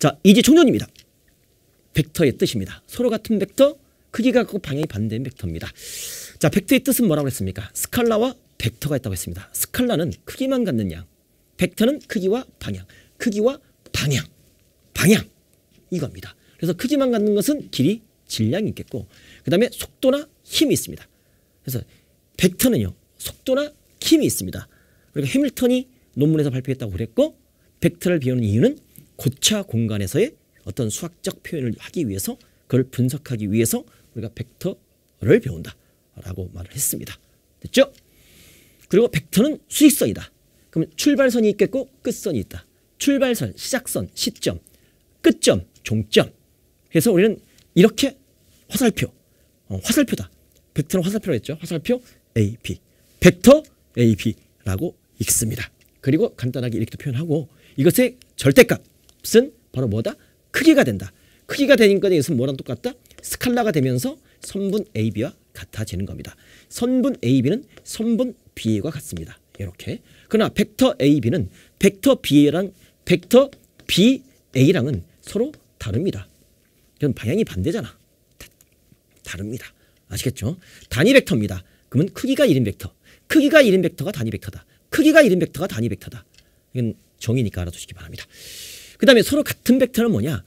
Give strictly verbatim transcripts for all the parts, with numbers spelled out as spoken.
자, 이제 총론입니다. 벡터의 뜻입니다. 서로 같은 벡터, 크기가 같고 방향이 반대인 벡터입니다. 자, 벡터의 뜻은 뭐라고 했습니까? 스칼라와 벡터가 있다고 했습니다. 스칼라는 크기만 갖는 양, 벡터는 크기와 방향, 크기와 방향, 방향 이겁니다. 그래서 크기만 갖는 것은 길이, 질량이 있겠고 그 다음에 속도나 힘이 있습니다. 그래서 벡터는요 속도나 힘이 있습니다. 그러니까 해밀턴이 논문에서 발표했다고 그랬고 벡터를 배우는 이유는 고차 공간에서의 어떤 수학적 표현을 하기 위해서 그걸 분석하기 위해서 우리가 벡터를 배운다라고 말을 했습니다. 됐죠? 그리고 벡터는 수직선이다. 그러면 출발선이 있겠고 끝선이 있다. 출발선, 시작선, 시점, 끝점, 종점. 그래서 우리는 이렇게 화살표, 어, 화살표다. 벡터는 화살표라고 했죠. 화살표 에이피, 벡터 에이피라고 읽습니다. 그리고 간단하게 이렇게 표현하고 이것의 절대값은 바로 뭐다? 크기가 된다. 크기가 되니까 이것은 뭐랑 똑같다? 스칼라가 되면서 선분 에이비와 같아지는 겁니다. 선분 에이비는 선분 비에이와 같습니다. 이렇게. 그러나 벡터 에이비는 벡터 비에이랑 벡터 비에이랑은 서로 다릅니다. 이건 방향이 반대잖아. 다, 다릅니다. 아시겠죠? 단위 벡터입니다. 그러면 크기가 일 인 벡터. 크기가 일 인 벡터가 단위 벡터다. 크기가 일 인 벡터가 단위 벡터다. 이건 정의니까 알아두시기 바랍니다. 그 다음에 서로 같은 벡터는 뭐냐?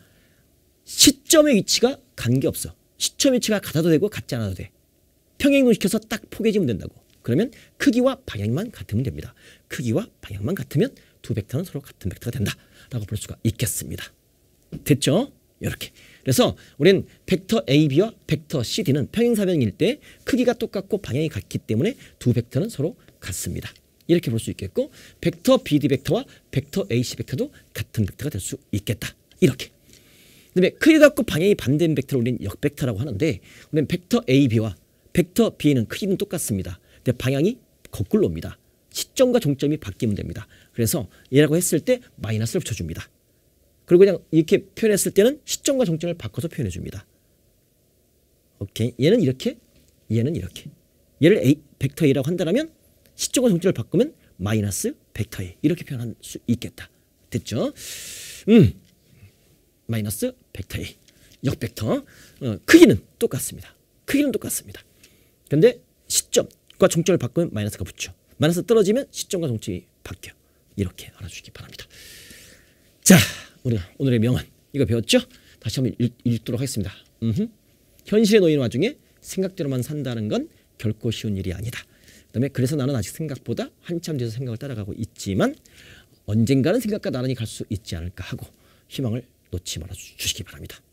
시점의 위치가 관계없어. 시점 위치가 같아도 되고 같지 않아도 돼. 평행이동시켜서 딱 포개지면 된다고. 그러면 크기와 방향만 같으면 됩니다. 크기와 방향만 같으면 두 벡터는 서로 같은 벡터가 된다라고 볼 수가 있겠습니다. 됐죠? 이렇게. 그래서 우리는 벡터 에이비와 벡터 씨디는 평행사변일 때 크기가 똑같고 방향이 같기 때문에 두 벡터는 서로 같습니다. 이렇게 볼 수 있겠고 벡터 비디 벡터와 벡터 에이씨 벡터도 같은 벡터가 될 수 있겠다. 이렇게. 그다음에 크기가 같고 방향이 반대인 벡터를 우리는 역벡터라고 하는데 우리는 벡터 에이비와 벡터 비는 크기는 똑같습니다. 근데 방향이 거꾸로입니다. 시점과 종점이 바뀌면 됩니다. 그래서 얘라고 했을 때 마이너스를 붙여줍니다. 그리고 그냥 이렇게 표현했을 때는 시점과 종점을 바꿔서 표현해 줍니다. 오케이. 얘는 이렇게, 얘는 이렇게. 얘를 A, 벡터 A라고 한다면 시점과 종점을 바꾸면 마이너스 벡터 A 이렇게 표현할 수 있겠다. 됐죠? 음, 마이너스 벡터 A 역벡터. 어, 크기는 똑같습니다. 크기는 똑같습니다. 근데 시점과 종점을 바꾸면 마이너스가 붙죠. 마이너스 떨어지면 시점과 종점이 바뀌어. 이렇게 알아주시기 바랍니다. 자, 우리가 오늘의 명언 이거 배웠죠? 다시 한번 읽, 읽도록 하겠습니다. 음흠. 현실에 놓이는 와중에 생각대로만 산다는 건 결코 쉬운 일이 아니다. 그다음에 그래서 나는 아직 생각보다 한참 뒤에서 생각을 따라가고 있지만 언젠가는 생각과 나란히 갈 수 있지 않을까 하고 희망을 놓지 말아 주시기 바랍니다.